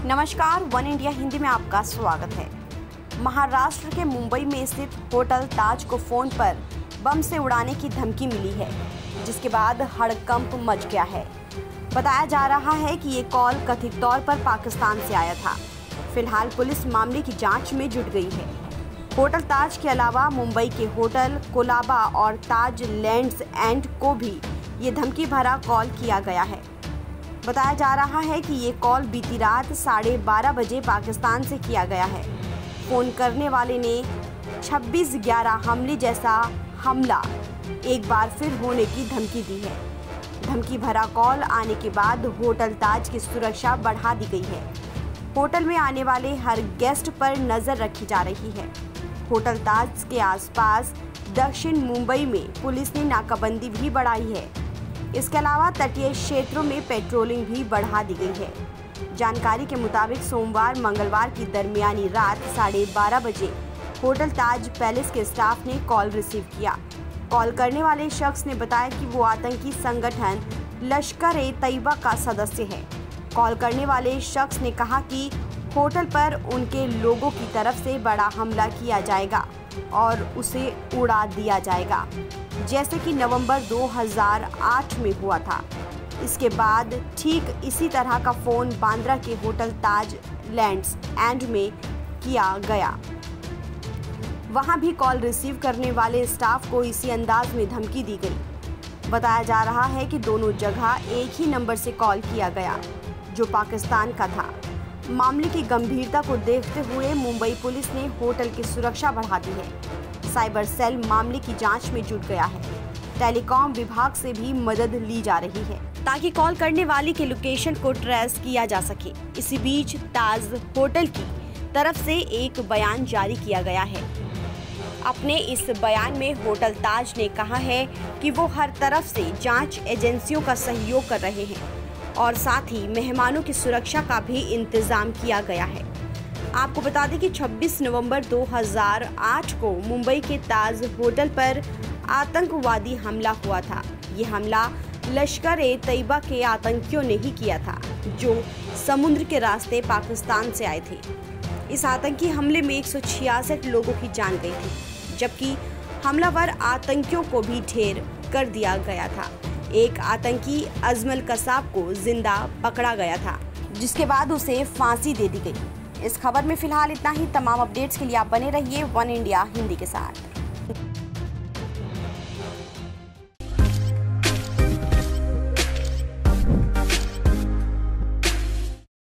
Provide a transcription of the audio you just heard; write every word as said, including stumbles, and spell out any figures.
नमस्कार, one India Hindi में आपका स्वागत है। महाराष्ट्र के मुंबई में स्थित होटल ताज को फोन पर बम से उड़ाने की धमकी मिली है, जिसके बाद हड़कंप मच गया है। बताया जा रहा है कि ये कॉल कथित तौर पर पाकिस्तान से आया था। फिलहाल पुलिस मामले की जांच में जुट गई है। होटल ताज के अलावा मुंबई के होटल कोलाबा और ताज लैंड्स एंड को भी ये धमकी भरा कॉल किया गया है। बताया जा रहा है कि ये कॉल बीती रात साढ़े बारह बजे पाकिस्तान से किया गया है। फ़ोन करने वाले ने छब्बीस ग्यारह हमले जैसा हमला एक बार फिर होने की धमकी दी है। धमकी भरा कॉल आने के बाद होटल ताज की सुरक्षा बढ़ा दी गई है। होटल में आने वाले हर गेस्ट पर नज़र रखी जा रही है। होटल ताज के आसपास दक्षिण मुंबई में पुलिस ने नाकाबंदी भी बढ़ाई है। इसके अलावा तटीय क्षेत्रों में पेट्रोलिंग भी बढ़ा दी गई है। जानकारी के मुताबिक सोमवार मंगलवार की दरमियानी रात साढ़े बारह बजे होटल ताज पैलेस के स्टाफ ने कॉल रिसीव किया। कॉल करने वाले शख्स ने बताया कि वो आतंकी संगठन लश्कर-ए-तैयबा का सदस्य है। कॉल करने वाले शख्स ने कहा कि होटल पर उनके लोगों की तरफ से बड़ा हमला किया जाएगा और उसे उड़ा दिया जाएगा, जैसे कि नवंबर दो हज़ार आठ में हुआ था। इसके बाद ठीक इसी तरह का फ़ोन बांद्रा के होटल ताज लैंड्स एंड में किया गया। वहां भी कॉल रिसीव करने वाले स्टाफ को इसी अंदाज में धमकी दी गई। बताया जा रहा है कि दोनों जगह एक ही नंबर से कॉल किया गया, जो पाकिस्तान का था। मामले की गंभीरता को देखते हुए मुंबई पुलिस ने होटल की सुरक्षा बढ़ा दी है। साइबर सेल मामले की जांच में जुट गया है। टेलीकॉम विभाग से भी मदद ली जा रही है ताकि कॉल करने वाली के लोकेशन को ट्रेस किया जा सके। इसी बीच ताज होटल की तरफ से एक बयान जारी किया गया है। अपने इस बयान में होटल ताज ने कहा है कि वो हर तरफ से जांच एजेंसियों का सहयोग कर रहे हैं और साथ ही मेहमानों की सुरक्षा का भी इंतजाम किया गया है। आपको बता दें कि छब्बीस नवंबर दो हज़ार आठ को मुंबई के ताज होटल पर आतंकवादी हमला हुआ था। ये हमला लश्कर-ए-तैयबा के आतंकियों ने ही किया था, जो समुद्र के रास्ते पाकिस्तान से आए थे। इस आतंकी हमले में एक सौ छियासठ लोगों की जान गई थी, जबकि हमलावर आतंकियों को भी ढेर कर दिया गया था। एक आतंकी अजमल कसाब को जिंदा पकड़ा गया था, जिसके बाद उसे फांसी दे दी गई। इस खबर में फिलहाल इतना ही। तमाम अपडेट्स के लिए आप बने रहिए वन इंडिया हिंदी के साथ।